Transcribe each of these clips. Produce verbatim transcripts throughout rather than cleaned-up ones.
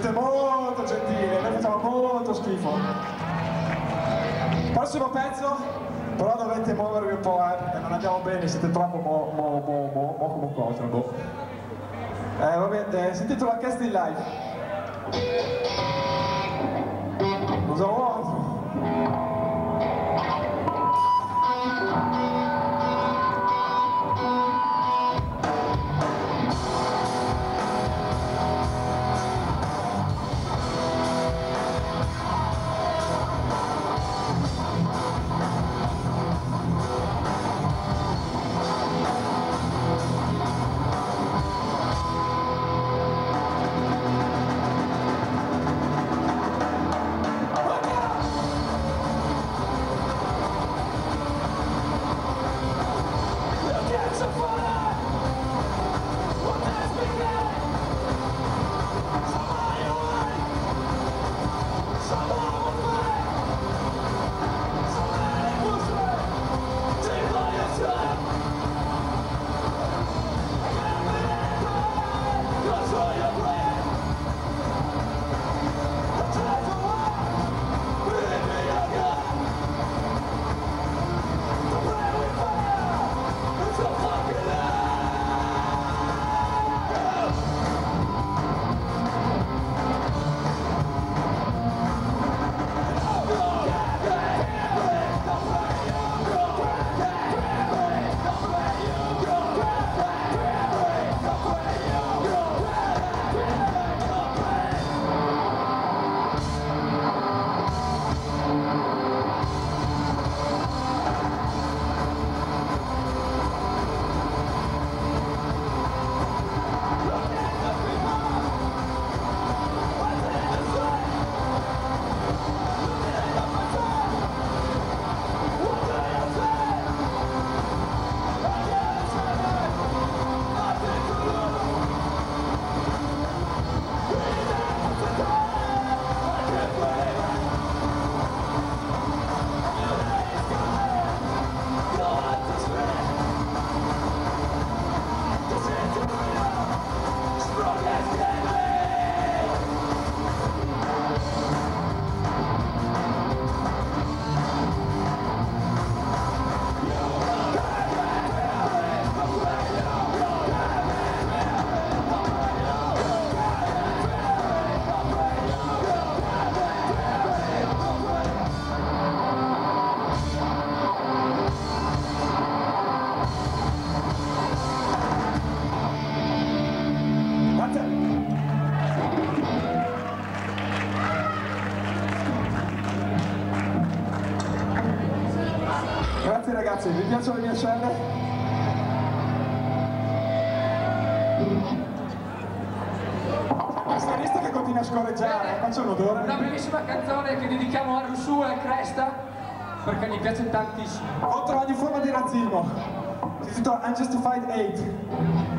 Siete molto gentili, noi facciamo molto schifo. Prossimo pezzo, però dovete muovervi un po', eh, perché non andiamo bene, siete troppo mo mo mo mo mo come cosa, boh. Eh, vabbè, eh, si intitola Cast in Live. Cosa vuoi? Grazie ragazzi, vi piacciono le mie scene? Questa lista che continua a scorreggiare, faccio un odore. Una bellissima canzone che dedichiamo a Rousseau e Cresta, perché mi piace tantissimo. Contro ogni forma di razzismo. Si intitola Unjustified Hate.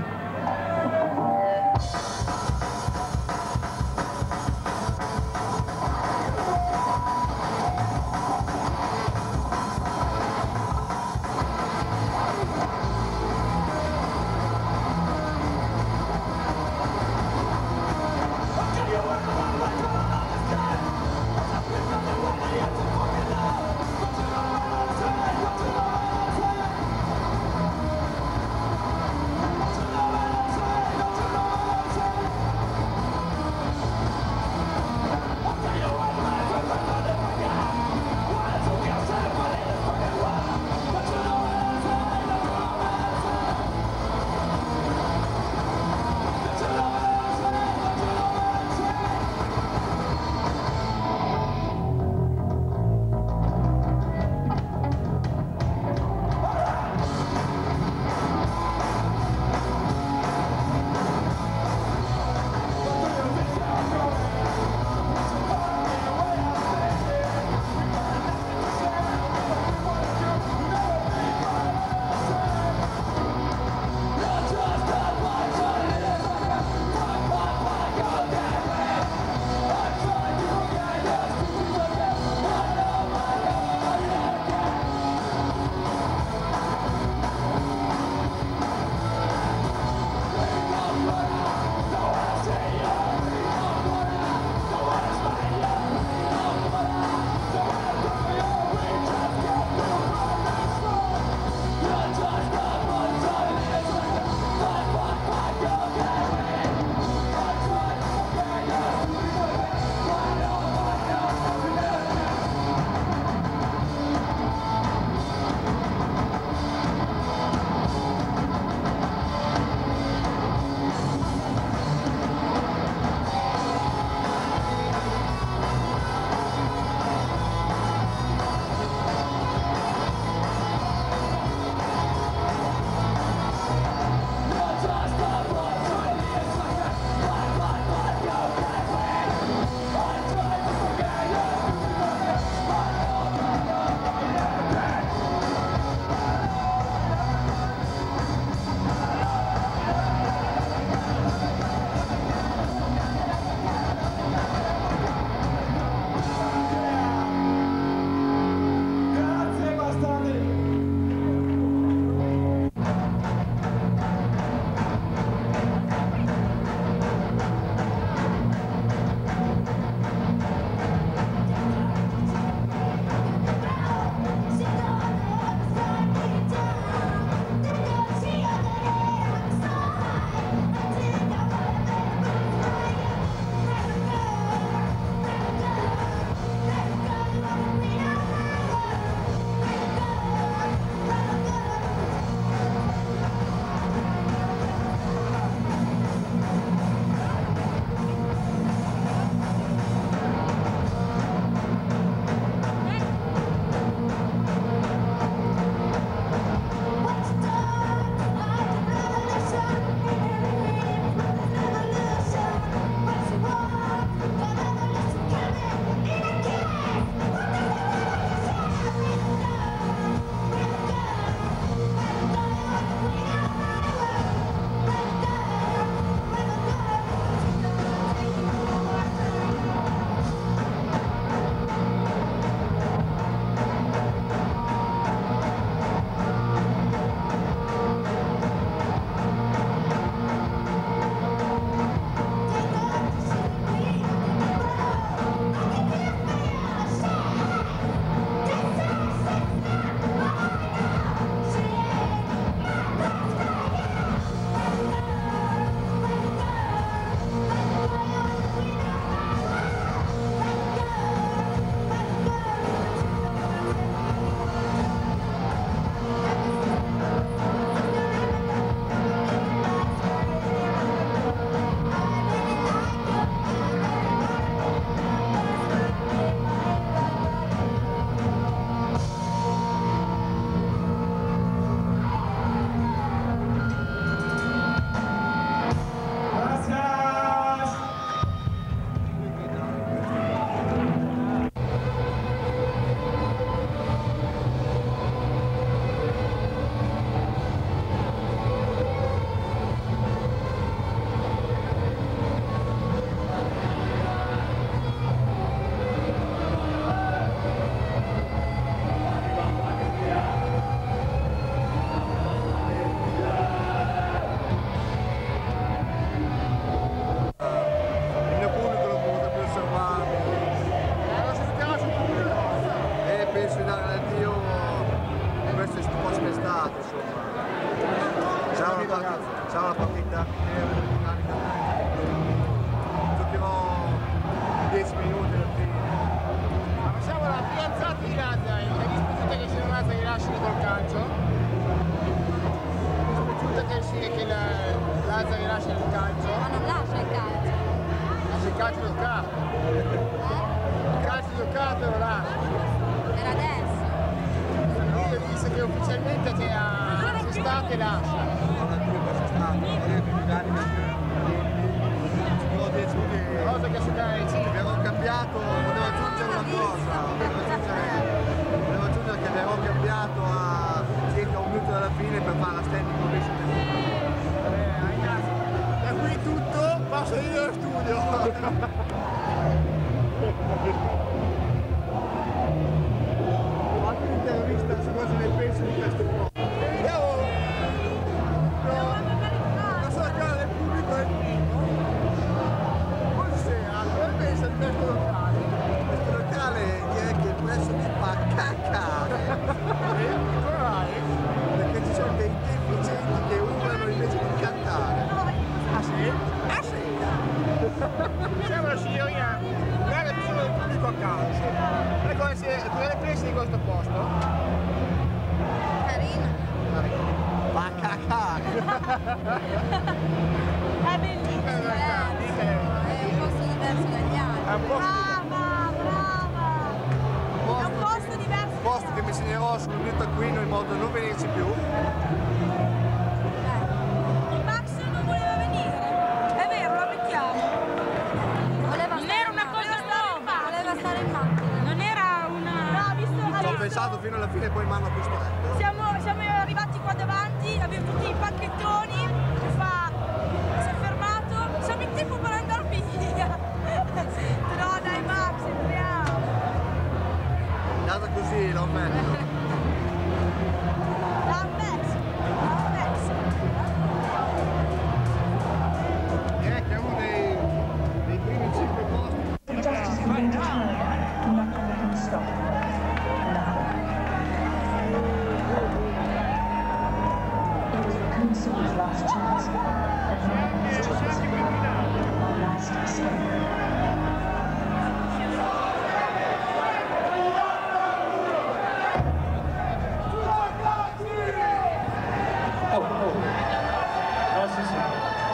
lasciano col calcio. Mi risulta che, sì, che la, Lazzari lascia il calcio. Ma non lascia il calcio. Lascia il calcio giocato. Eh? Il calcio giocato lo lascia. Per adesso. Lui dice che ufficialmente che ha estate lascia. Cosa che si dà sì, Avevo cambiato, volevo aggiungere una cosa, volevo aggiungere, volevo aggiungere che avevo cambiato a circa un minuto dalla fine per fare la standing ovation del da qui tutto passo io allo studio. Fatto un'intervista su cosa ne penso di questo po'. Vediamo. La sua cara del pubblico è il primo. Buonasera, cosa pensa di questo locale? Questo locale direi che il prezzo mi fa cacare, Come mai? perché ci sono dei deficienti che urlano invece di cantare. Ah sì? Ah sì! Siamo la signorina, guarda che sono del pubblico a calcio. E come si, cosa ne pensi di questo posto? Carino. Fa cacare! È bellissimo. Dica la verità, dica la verità. È un posto diverso dagli altri. È un posto Brava, brava. È un posto diverso. Posto che mi segnerò sul mio taccuino in modo da non venirci più. Il Max non voleva venire, è vero, lo mettiamo. Voleva Non stare era in una macchina. cosa nuova. Voleva stare in macchina. Non era una... No, visto, Ci ho adesso pensato fino alla fine e poi mi hanno costretto. siamo, siamo arrivati qua davanti, abbiamo tutti i pacchettoni, e fa, si è fermato, siamo in tempo per andare via. No dai Max, entriamo. È andata così, lo ammetto. L'ha perso, l'ha perso. direi che è uno dei, dei primi cinque posti. The justice has been determined. Nothing can stop now. It was the Consul's last chance, and now it's just our last escape. Oh, oh. No, sì, sì.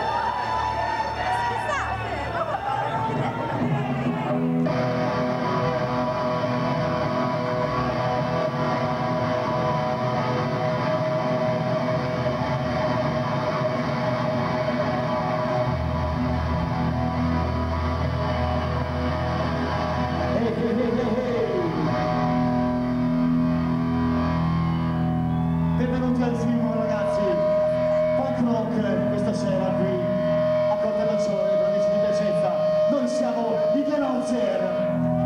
Benvenuti al film ragazzi, punk rock questa sera qui a Cortellazione, grandissima di piacenza, noi siamo i Denonzer.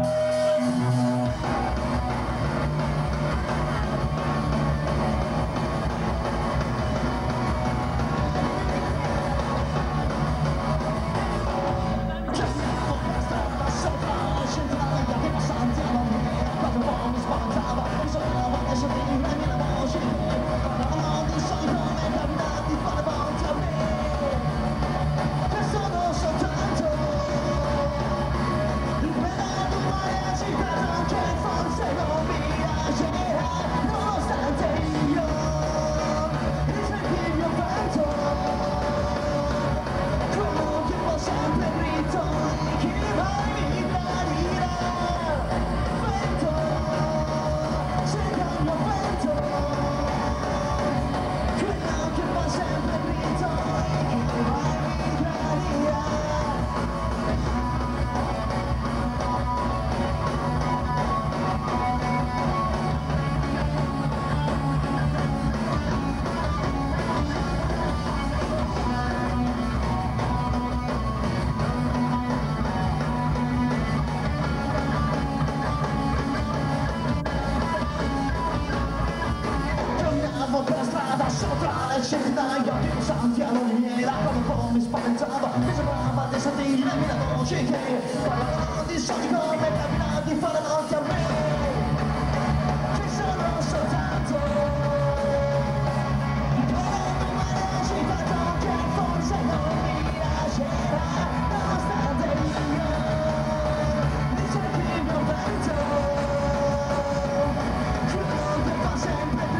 Sono soltanto Sempre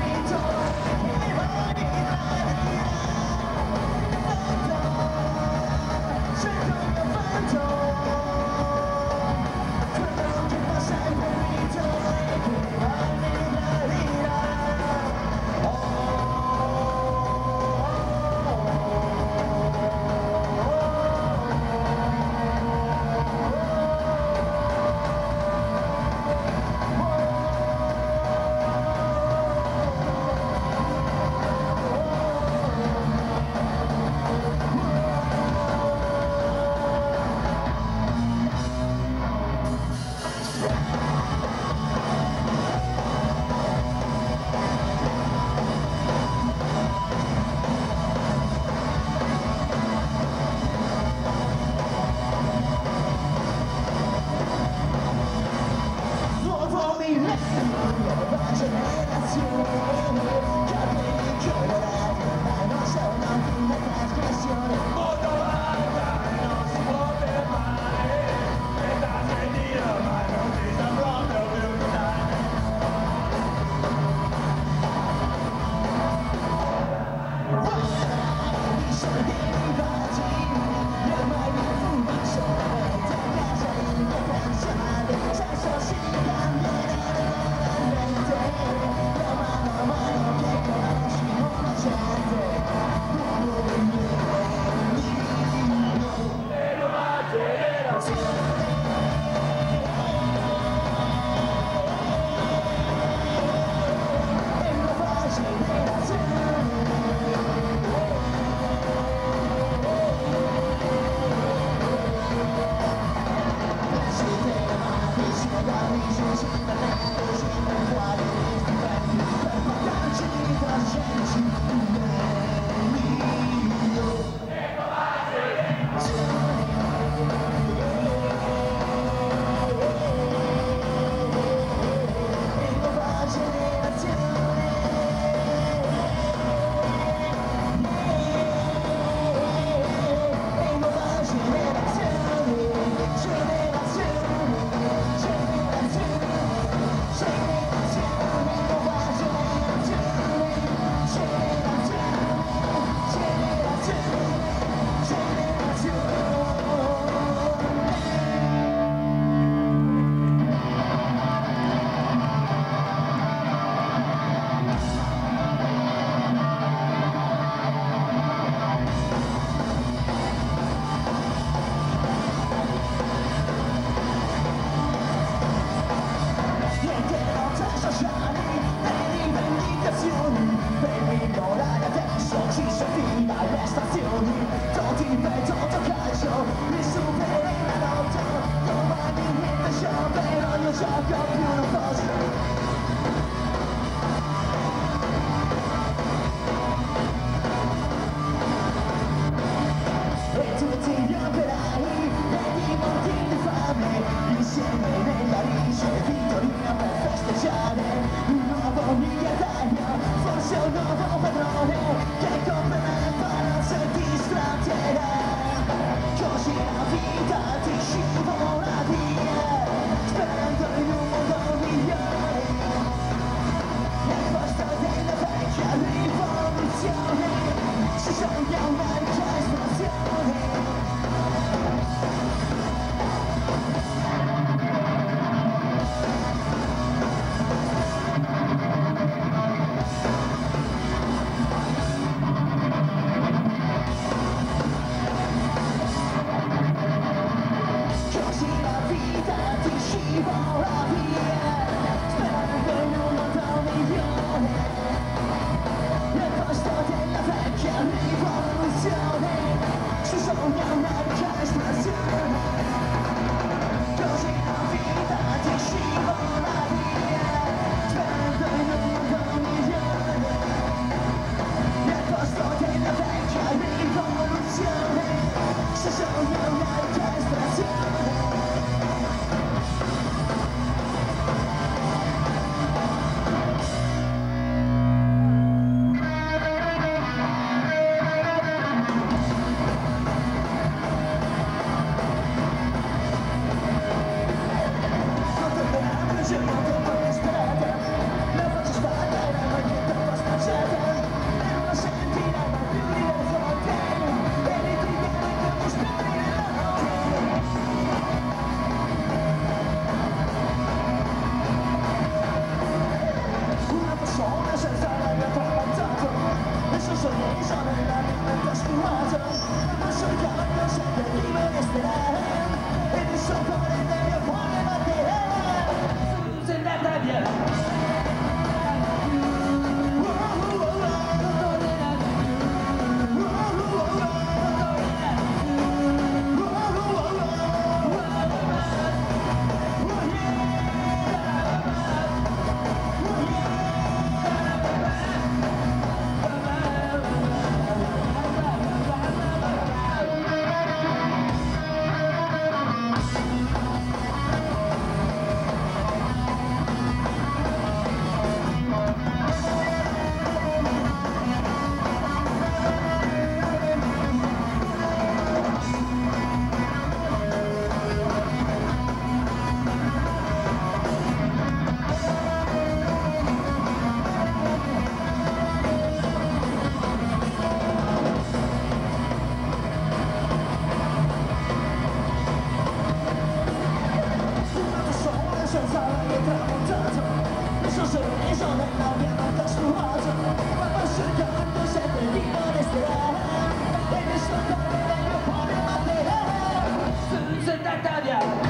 l'alzare è tramontato, il suo sorriso nella mia notte sfumato, ma sto cercando sempre di non resterà, e nessuno nel mio cuore manderà. Settanta via.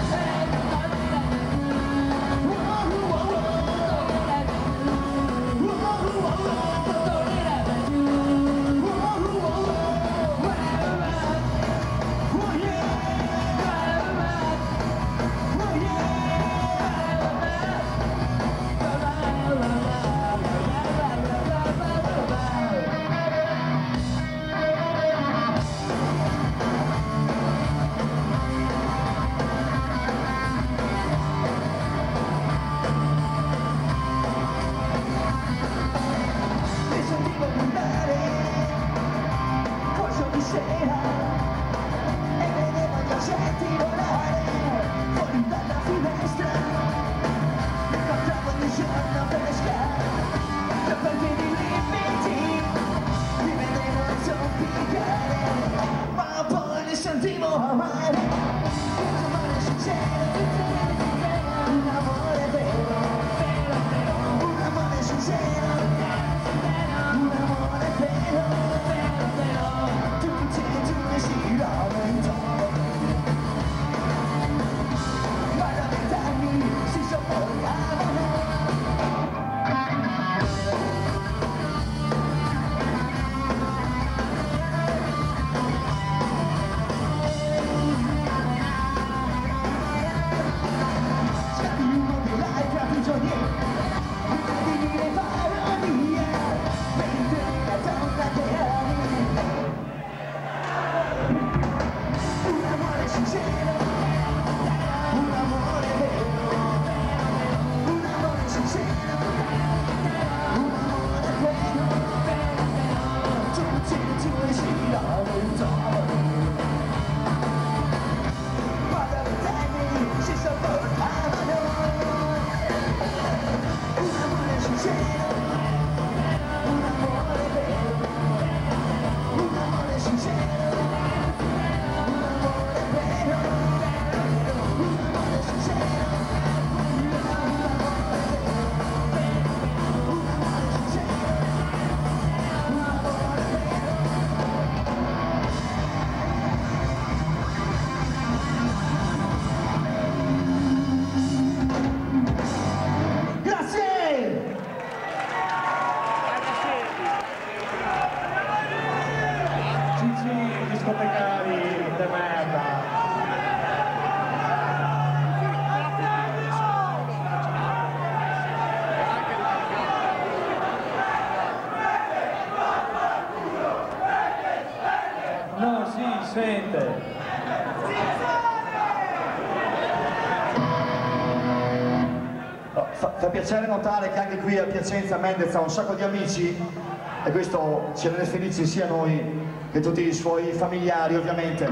Fa piacere notare che anche qui a Piacenza Mendez ha un sacco di amici e questo ci rende felici sia noi che tutti i suoi familiari ovviamente.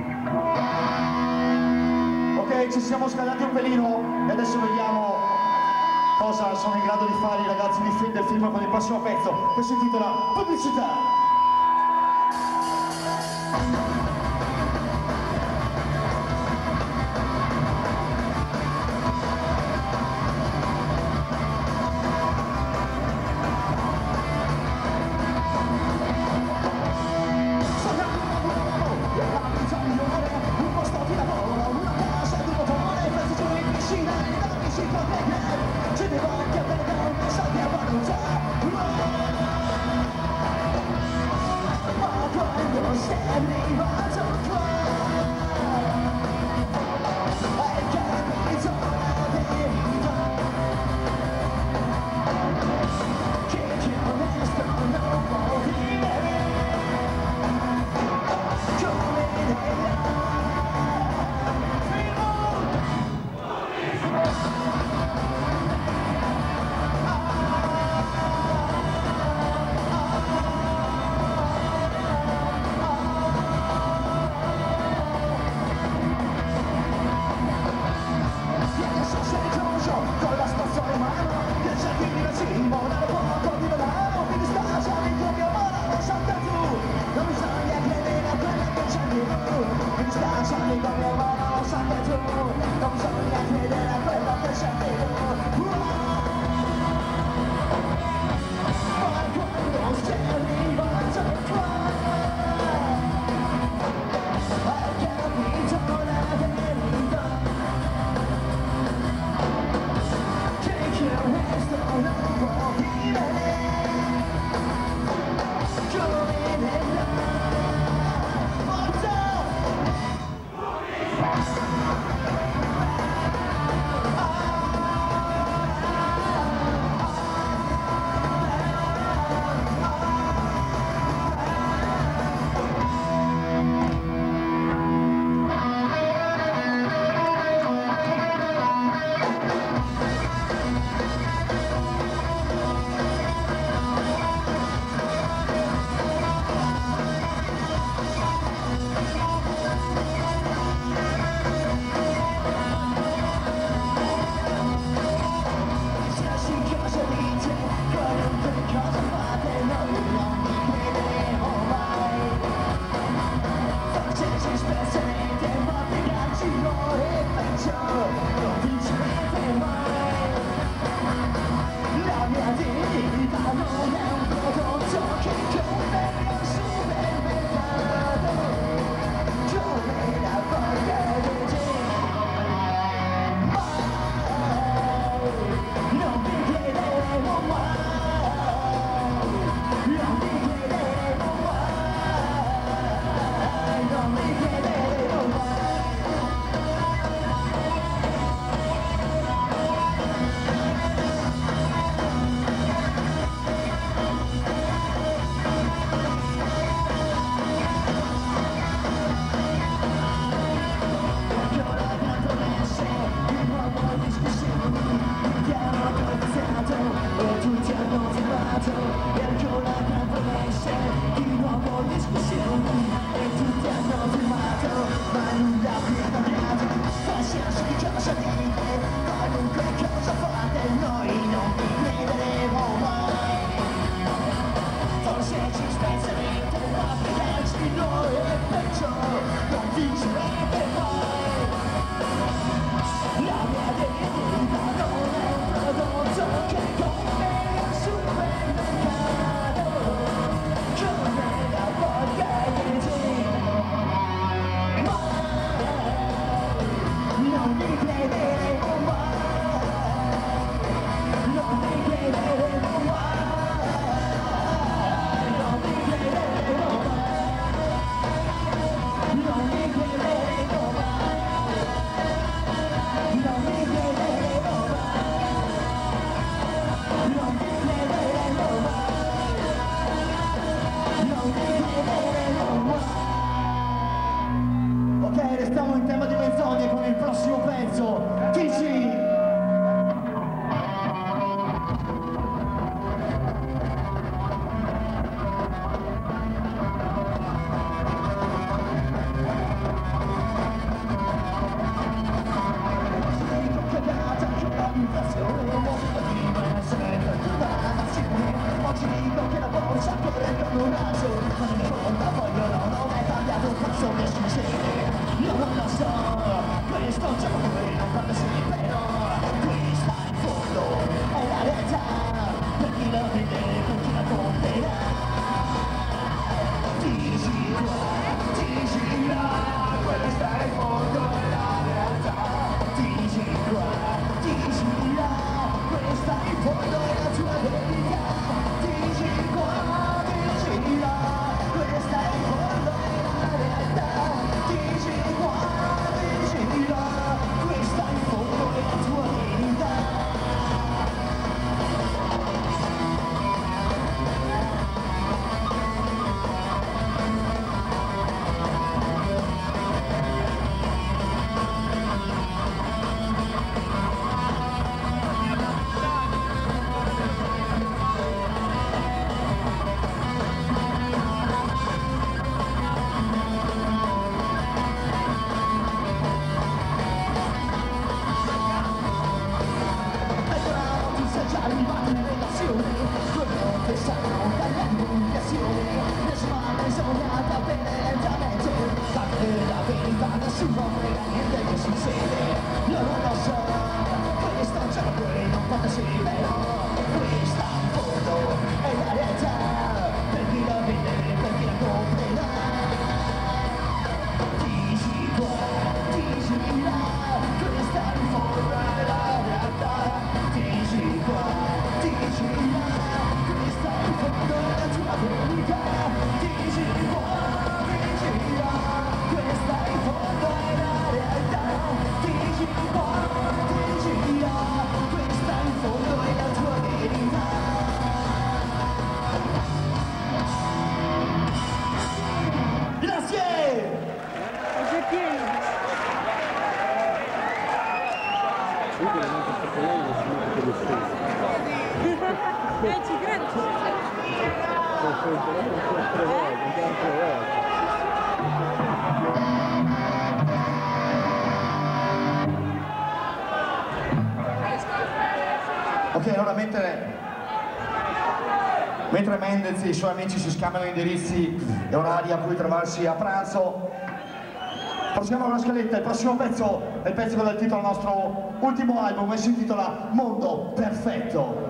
Ok, ci siamo scaldati un pelino e adesso vediamo cosa sono in grado di fare i ragazzi di film del film con il prossimo pezzo che si intitola Pubblicità. sì però questa in fondo è la realtà, per chi la vede, per chi la comprerà. Dici qua, dici là, questa in fondo è la realtà. Dici qua, dici là, questa in fondo è la tua verità. Dici qua, dici là, questa in fondo è la realtà. Dici qua, dici là, questa in fondo è la tua verità. Grazie! Eh, ci credo, ci Ok, allora mentre, mentre Mendez e i suoi amici si scambiano indirizzi e orari a cui trovarsi a pranzo, proseguiamo con la scaletta. Il prossimo pezzo è il pezzo del titolo del nostro ultimo album e si intitola Mondo Perfetto.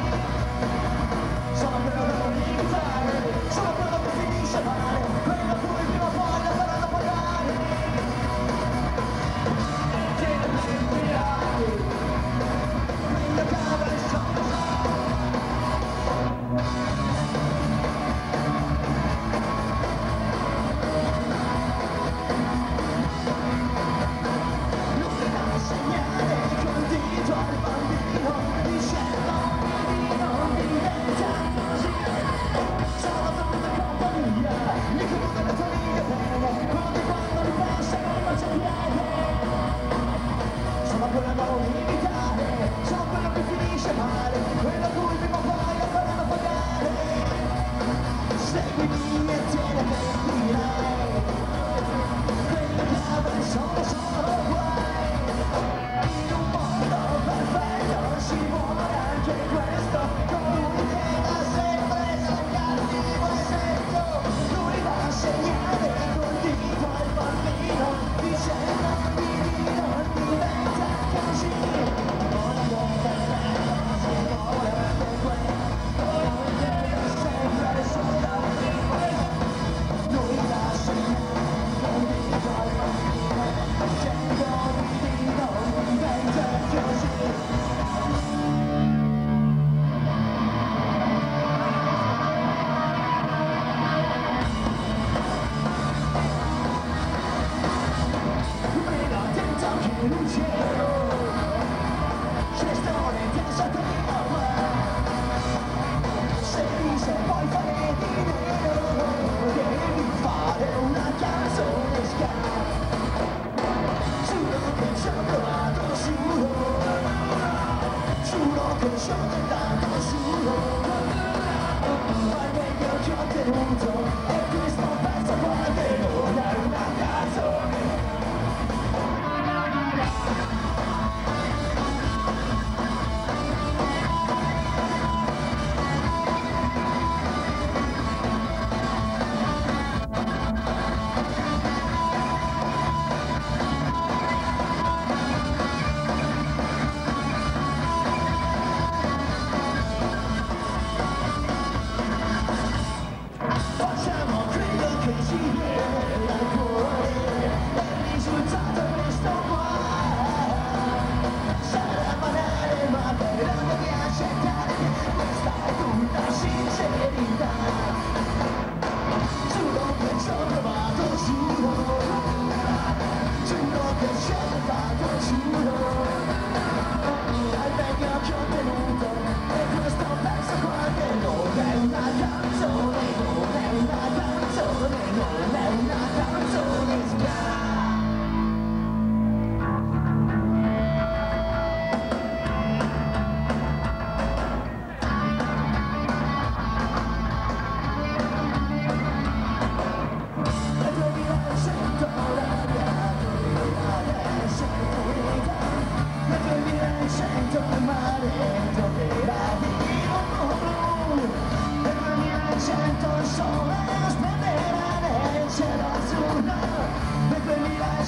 Sono quello che non devi fare, sono quello che finisce male, quello che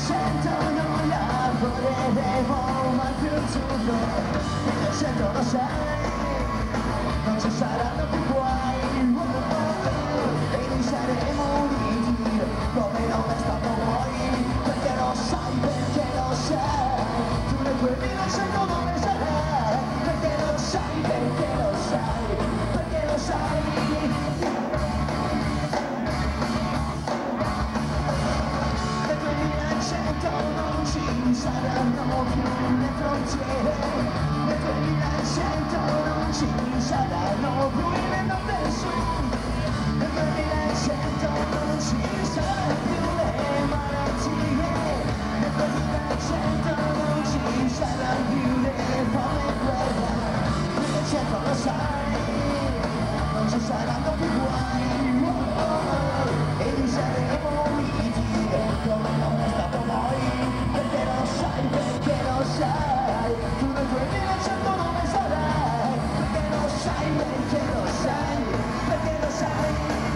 duemilasei non lavoreremo mai più un giorno, duemilasei non ci saranno più guai, oh, oh, e noi saremo uniti come non è stato mai, perché lo sai, perché lo sai, tu nel duemilasei non ne sarai, perché lo sai, perché lo sai, perché lo sai. Nel duemiladuecento non ci saranno più le frontiere, nel duemiladuecento non ci saranno più le notte del sud, nel duemiladuecento non ci saranno più le malattie, nel duemiladuecento non ci saranno più le fame e guerra, duemiladuecento lo sai, non ci saranno più guai, oh, oh, e noi saremo uniti come non è stato mai, perché lo sai, perché lo sai, tu nel duemiladuecento non ne sarai, perché lo sai, perché lo sai, perché lo sai.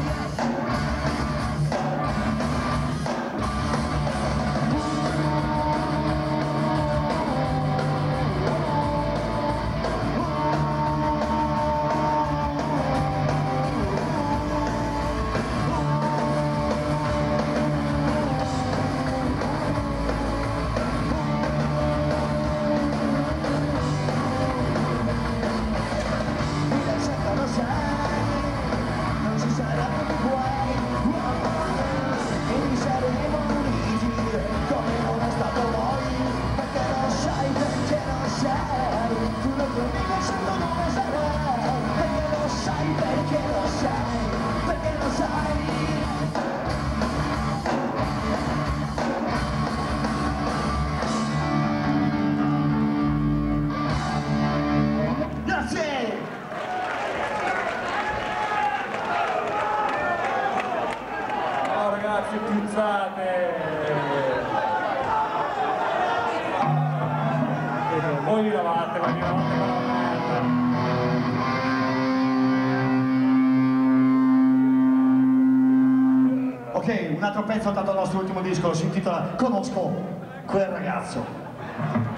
Voi vi lavate, voi vi lavate con la merda. Ok, un altro pezzo dato dal nostro ultimo disco, si intitola Conosco quel ragazzo.